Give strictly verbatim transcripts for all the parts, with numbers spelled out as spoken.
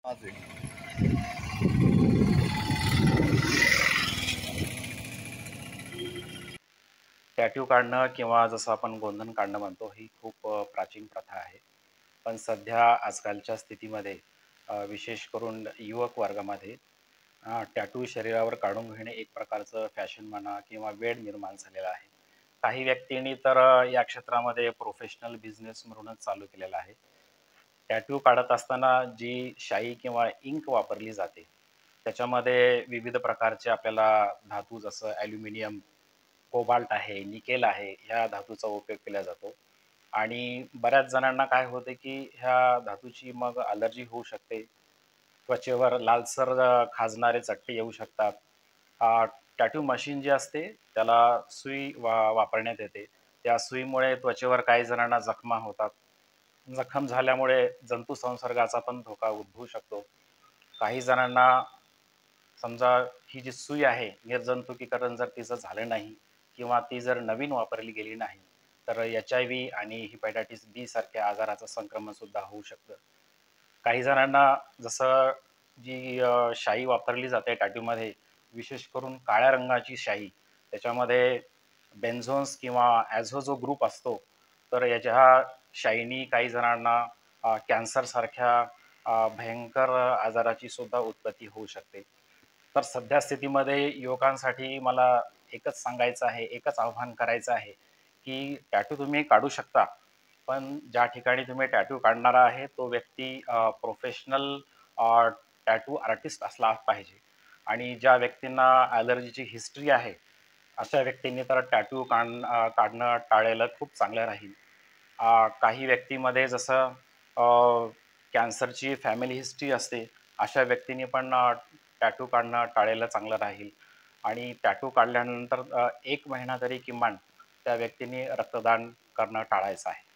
माझे टॅटू काढणं किंवा जसं आपण गोंधन काढणं म्हणतो ही खूप अ, प्राचीन प्रथा आहे. पण सध्या आजकालच्या स्थितीमध्ये अ, विशेष करून युवक वर्गामध्ये अ, टॅटू शरीरावर काढून घेणे एक प्रकारचं फॅशन म्हणा किंवा वेड निर्माण झालेला आहे. काही व्यक्तींनी तर अ, या क्षेत्रामध्ये प्रोफेशनल बिझनेस म्हणूनच चालू केलेला आहे. टॅटू काढत असताना जी शाई किंवा इंक वापरली जाते, त्याच्यामध्ये विविध प्रकारचे आपल्याला धातू जसं ॲल्युमिनियम, कोबाल्ट आहे, निकेल आहे, ह्या धातूचा उपयोग केला जातो. आणि बऱ्याच जणांना काय होते, की ह्या धातूची मग ॲलर्जी होऊ शकते. त्वचेवर लालसर अ, खाजणारे चट्टे येऊ शकतात. अ, टॅटू मशीन जी असते त्याला सुई वा वापरण्यात येते. त्या सुईमुळे त्वचेवर काही जणांना जखमा होतात. जखम झाल्यामुळे जंतू संसर्गाचा पण धोका उद्भवू शकतो. काही जणांना समजा ही जी सुई आहे, निर्जंतुकीकरण जर तिचं झालं नाही किंवा ती जर नवीन वापरली गेली नाही, तर एच-आय-व्ही आणि हेपॅटायटिस बी सारख्या आजाराचं संक्रमण सुद्धा होऊ शकतं. काही जणांना जसं जी अ, शाई वापरली जाते टॅटूमध्ये, विशेष करून काळ्या रंगाची शाई, त्याच्यामध्ये बेन्झोन्स किंवा ॲझो जो ग्रुप असतो, तर याच्या शाईनी काही जणांना अ, कॅन्सरसारख्या अ, भयंकर आजाराची सुद्धा उत्पत्ती होऊ शकते. तर सध्या स्थितीमध्ये युवकांसाठी मला एकच सांगायचं आहे, एकच आव्हान करायचं आहे, की टॅटू तुम्ही काढू शकता. पण ज्या ठिकाणी तुम्ही टॅटू काढणारा आहे, तो व्यक्ती अ, प्रोफेशनल अ, टॅटू आर्टिस्ट असला पाहिजे. आणि ज्या व्यक्तींना ॲलर्जीची हिस्ट्री आहे, अशा व्यक्तींनी तर टॅटू काढ अ, काढणं टाळलेलं खूप चांगलं राहील. अ, काही व्यक्तीमध्ये जसं अ, कॅन्सरची फॅमिली हिस्ट्री असते, अशा व्यक्तींनी पण अ, टॅटू काढणं टाळलेलं चांगलं राहील. आणि टॅटू काढल्यानंतर अ, एक महिना तरी किमान त्या व्यक्तीने रक्तदान करणं टाळायचं आहे.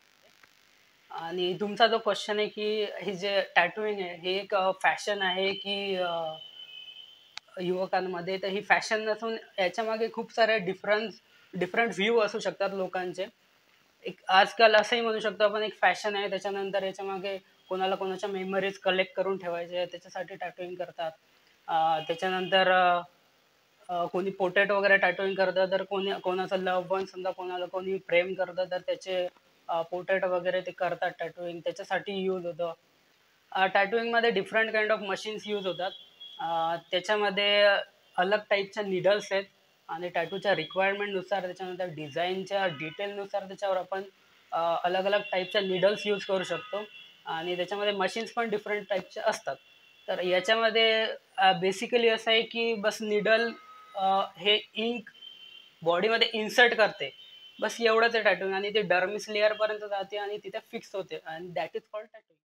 आणि तुमचा जो क्वेश्चन आहे, की हे जे टॅटूइंग आहे, हे एक फॅशन आहे, की अ, युवकांमध्ये? तर ही फॅशन नसून याच्यामागे खूप सारे डिफरन्स डिफरंट व्ह्यू असू शकतात लोकांचे. एक आजकाल असंही म्हणू शकतो आपण, एक फॅशन आहे. त्याच्यानंतर याच्यामागे कोणाला कोणाच्या मेमरीज कलेक्ट करून ठेवायचे आहे, त्याच्यासाठी टॅटूइंग करतात. अ, त्याच्यानंतर अ, अ, कोणी पोर्ट्रेट वगैरे टॅटूइंग करतं, तर कोणी कोणाचं लव्ह वन समजा कोणाला कोणी प्रेम करतं, तर त्याचे पोर्ट्रेट वगैरे ते करतात टॅटूइंग. त्याच्यासाठी यूज होतं. अ, टॅटूइंगमध्ये different kind of machines use होतात. अ, त्याच्यामध्ये अलग टाईपच्या निडल्स आहेत आणि टॅटूच्या रिक्वायरमेंटनुसार त्याच्यानंतर डिझाईनच्या डिटेलनुसार त्याच्यावर आपण अलग अलग टाईपच्या निडल्स यूज करू शकतो आणि त्याच्यामध्ये मशीन्स पण डिफरंट टाईपचे असतात. तर याच्यामध्ये बेसिकली असं आहे की बस निडल हे इंक बॉडीमध्ये इन्सर्ट करते. बस एवढंच आहे टॅटूइंग आणि ते डर्मिस लेयरपर्यंत जाते आणि तिथे फिक्स होते आणि दॅट इज कॉल्ड टॅटूइंग.